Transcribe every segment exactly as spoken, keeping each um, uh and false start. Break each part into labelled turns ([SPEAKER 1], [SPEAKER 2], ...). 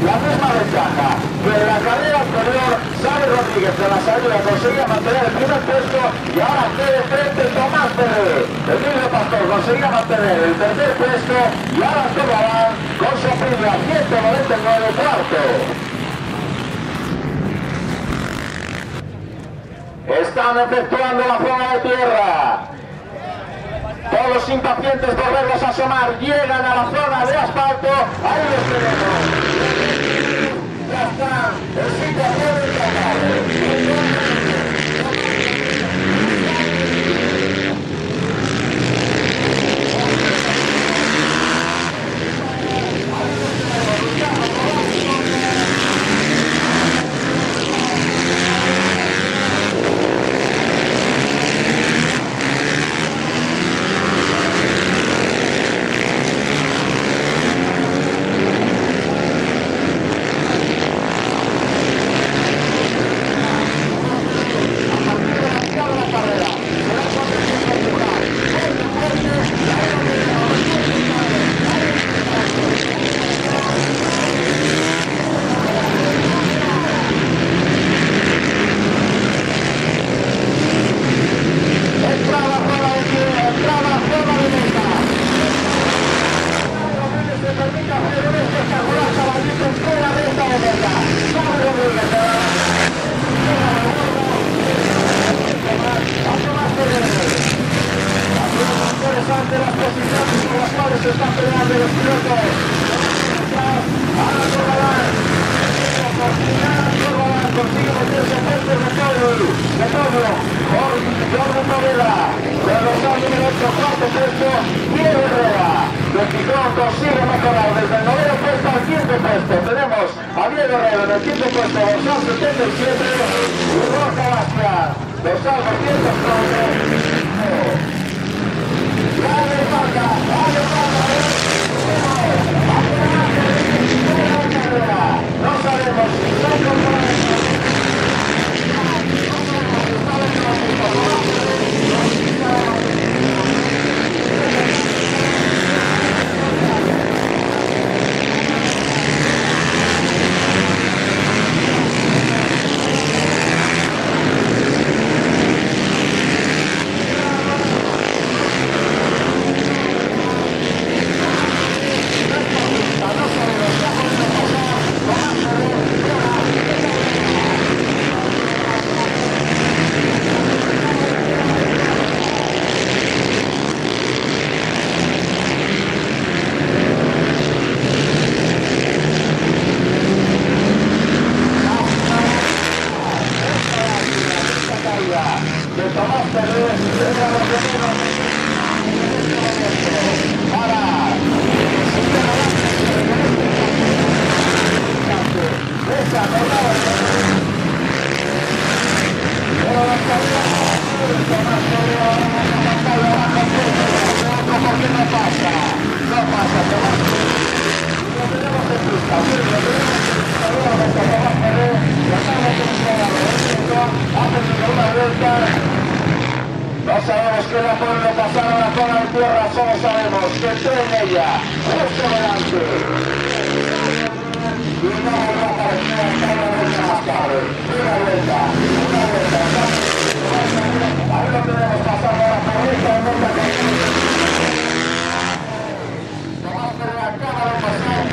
[SPEAKER 1] la misma ventaja que en la carrera anterior. Xavi Rodríguez de la salida conseguía mantener el primer puesto y ahora que de frente Tomás Ferrer. Emilio Pastor conseguía mantener el tercer puesto y ahora Corbalán con su premio a ciento noventa y nueve cuarto. Están efectuando la zona de tierra. Todos impacientes por verlos asomar, llegan a la zona de asfalto. Ahí los tenemos. Ya está en situación de trabajo. No sabemos qué la puede pasar a la zona de tierra, solo sabemos que estoy en ella, justo delante. Y no va a aparecer hasta una vuelta más tarde. Una vuelta, una vuelta. Ahí lo tenemos pasando ahora por esta vuelta que Tomás Ferrer acaba de pasar.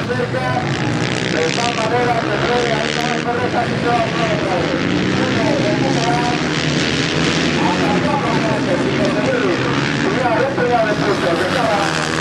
[SPEAKER 1] cerca, de tal manera que puede ahí tomar correcta si se va a poner otra vez. Cuidado, un pegado de puesto, que estaba...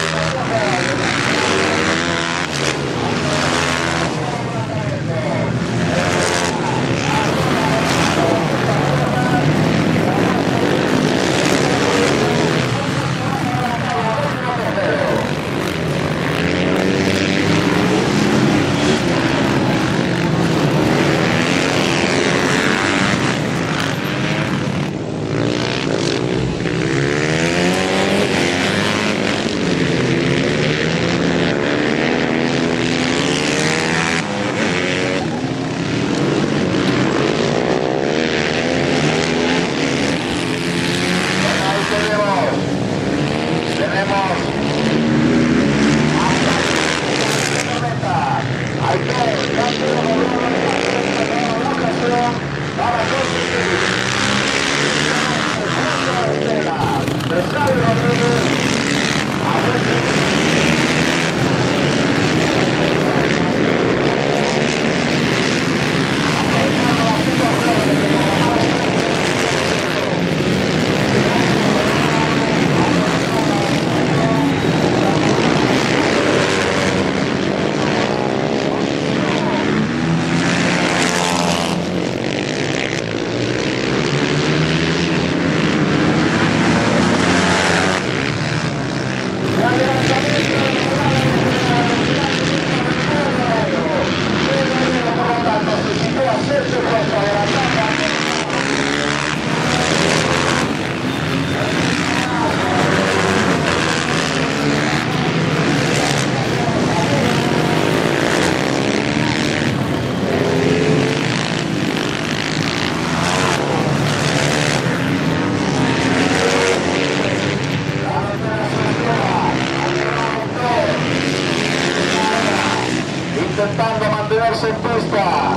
[SPEAKER 1] Intentando mantenerse en pista.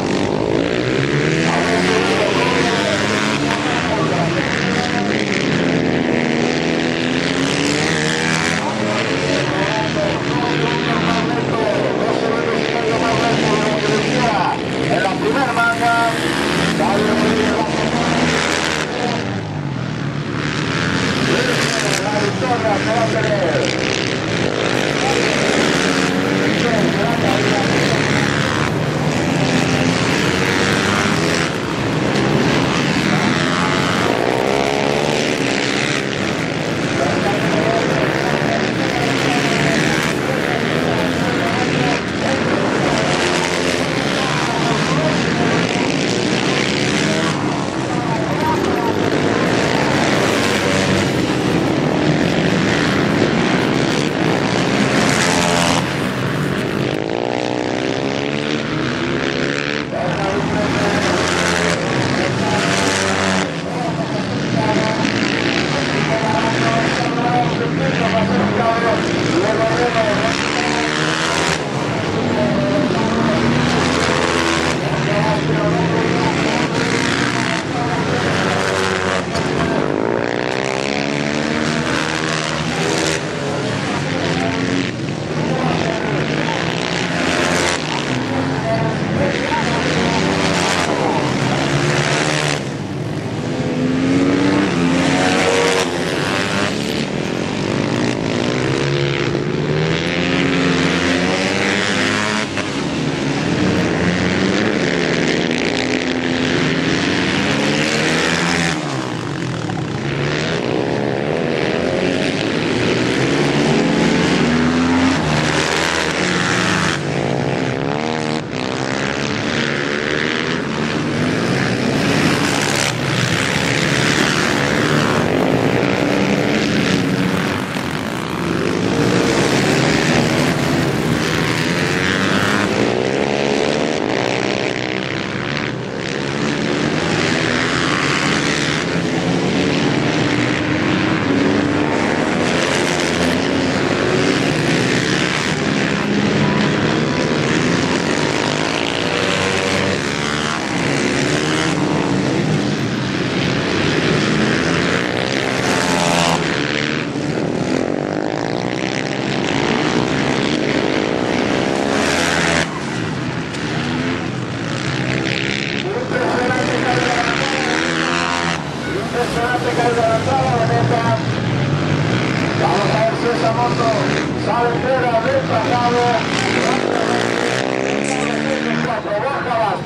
[SPEAKER 1] En la primera manga, la victoria se va a tener.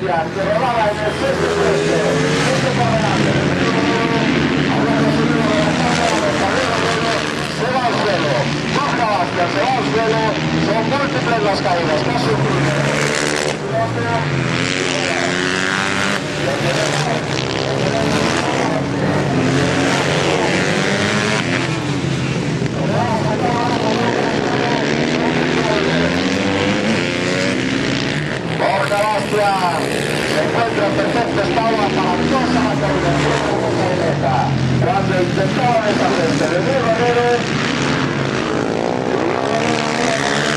[SPEAKER 1] Sebastián, que rodaba en el sexto puesto, siete por delante. Ahora conseguido levantarse a los caballeros, se va al suelo. Baja Bastian, se va al suelo, son múltiples las caídas que ha sufrido. Borja Bastian se encuentra en perfecto estado aparatosa la caída cuando intentaba deshacerse de Luis Romero.